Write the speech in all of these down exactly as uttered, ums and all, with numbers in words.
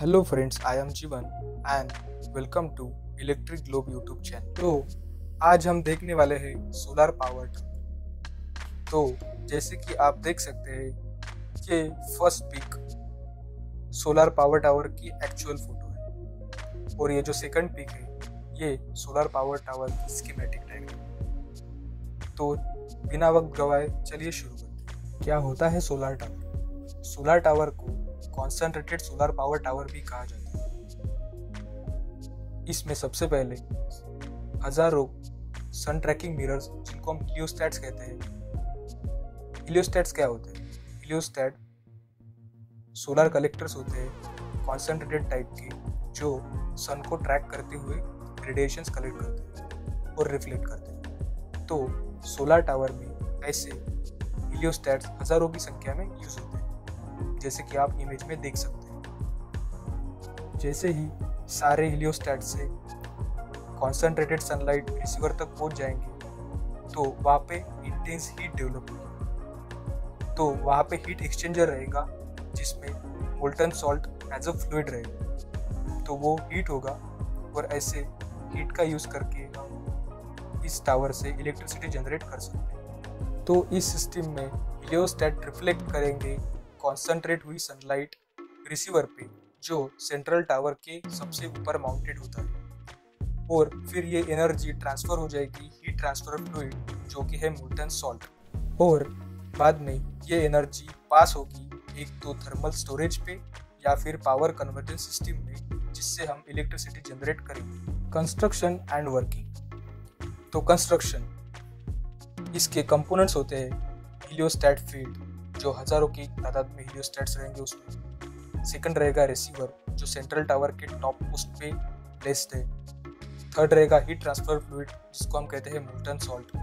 Hello friends, I am Jeevan and welcome to Electric Globe YouTube channel. तो आज हम देखने वाले हैं सोलर पावर टावर। तो जैसे कि आप देख सकते हैं कि first pic solar power tower की एक्चुअल फोटो है और ये जो सेकंड पिक है ये सोलर पावर टावर की स्कीमेटिक डायग्राम। तो बिना वक्त गवाए चलिए शुरू करते हैं। क्या होता है सोलर टावर? सोलर टावर को कॉन्सेंट्रेटेड सोलर पावर टावर भी कहा जाता है। इसमें सबसे पहले हजारों सन ट्रैकिंग मिरर्स, जिनको हम हीलियोस्टैट्स कहते हैं। हीलियोस्टैट्स क्या होते हैं? हीलियोस्टैट सोलर कलेक्टर्स होते हैं कॉन्सेंट्रेटेड टाइप के, जो सन को ट्रैक करते हुए रेडिएशंस कलेक्ट करते हैं और रिफ्लेक्ट करते हैं। तो सोलर टावर में ऐसे हीलियोस्टैट्स हजारों की संख्या में यूज होते हैं, जैसे कि आप इमेज में देख सकते हैं। जैसे ही सारे हीलियोस्टैट से कॉन्सेंट्रेटेड सनलाइट रिसीवर तक पहुंच जाएंगे तो वहाँ पे इंटेंस हीट डेवलप होगी। तो वहाँ पे हीट एक्सचेंजर रहेगा जिसमें molten salt as a fluid रहेगा। तो वो हीट होगा और ऐसे हीट का यूज करके इस टावर से इलेक्ट्रिसिटी जनरेट कर सकते हैं। तो इस सिस्टम में हीलियोस्टैट रिफ्लेक्ट करेंगे कॉन्सेंट्रेट हुई सनलाइट रिसीवर पे, जो सेंट्रल टावर के सबसे ऊपर माउंटेड होता है, और फिर ये एनर्जी ट्रांसफर हो जाएगी हीट ट्रांसफर फ्लूइड, जो कि है मोल्टन सॉल्ट, और बाद में ये एनर्जी पास होगी एक तो थर्मल स्टोरेज पे या फिर पावर कन्वर्जन सिस्टम में, जिससे हम इलेक्ट्रिसिटी जनरेट करेंगे। Construction and working. तो कंस्ट्रक्शन, इसके कंपोनेंट्स होते हैं हीलियोस्टैट फील्ड, जो हजारों की तादाद में हीलियोस्टैट्स रहेंगे उसमें। सेकंड रहेगा रिसीवर, जो सेंट्रल टावर के टॉप पोस्ट पे प्लेस्ड है। थर्ड रहेगा हीट ट्रांसफर फ्लूइड, जिसको हम कहते हैं मोल्टन सॉल्ट।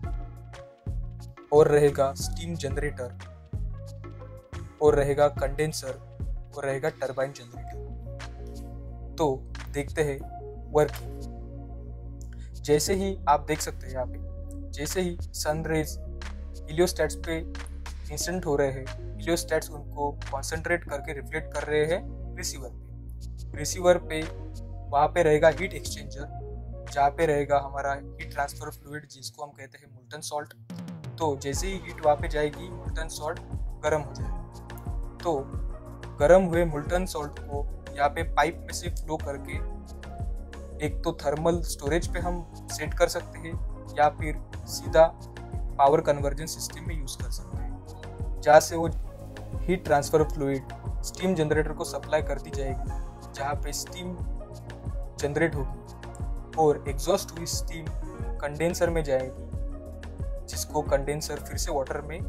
और रहेगा स्टीम जनरेटर, और रहेगा कंडेंसर, और रहेगा टरबाइन जनरेटर। तो देखते हैं वर्किंग। जैसे ही आप देख सकते हैं यहाँ पे, जैसे ही सन रेज हीलियोस्टैट्स पे इंसिडेंट हो रहे हैं, हीलियोस्टैट्स उनको कॉन्सेंट्रेट करके रिफ्लेक्ट कर रहे हैं रिसीवर पे। रिसीवर पे वहाँ पे रहेगा हीट एक्सचेंजर, जहाँ पे रहेगा हमारा हीट ट्रांसफर फ्लूइड, जिसको हम कहते हैं मोल्टन सॉल्ट। तो जैसे ही हीट वहाँ पे जाएगी, मोल्टन सॉल्ट गर्म हो जाएगा। तो गर्म हुए मोल्टन सॉल्ट को यहाँ पे पाइप में से फ्लो करके एक तो थर्मल स्टोरेज पे हम सेट कर सकते हैं, या फिर सीधा पावर कन्वर्जन सिस्टम में यूज कर सकते हैं, जहाँ से वो heat transfer fluid steam generator को सप्लाई करती जाएगी, जहाँ पे स्टीम जनरेट होगी और एग्जॉस्ट हुई स्टीम कंडेंसर में जाएगी, जिसको कंडेंसर फिर से वाटर में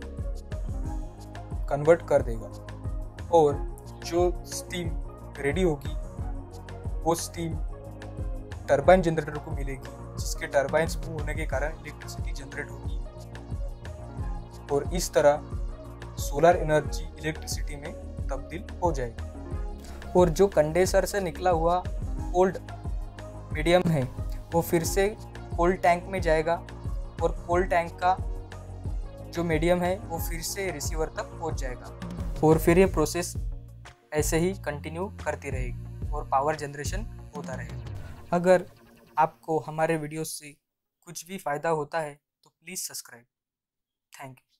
कन्वर्ट कर देगा। और जो स्टीम रेडी होगी वो स्टीम टरबाइन जनरेटर को मिलेगी, जिसके टरबाइंस मूव होने के कारण इलेक्ट्रिसिटी जनरेट होगी, और इस तरह सोलर एनर्जी इलेक्ट्रिसिटी में तब्दील हो जाएगी। और जो कंडेंसर से निकला हुआ कोल्ड मीडियम है वो फिर से कोल्ड टैंक में जाएगा, और कोल्ड टैंक का जो मीडियम है वो फिर से रिसीवर तक पहुंच जाएगा, और फिर ये प्रोसेस ऐसे ही कंटिन्यू करती रहेगी और पावर जनरेशन होता रहेगा। अगर आपको हमारे वीडियो से कुछ भी फ़ायदा होता है तो प्लीज़ सब्सक्राइब। Thank you.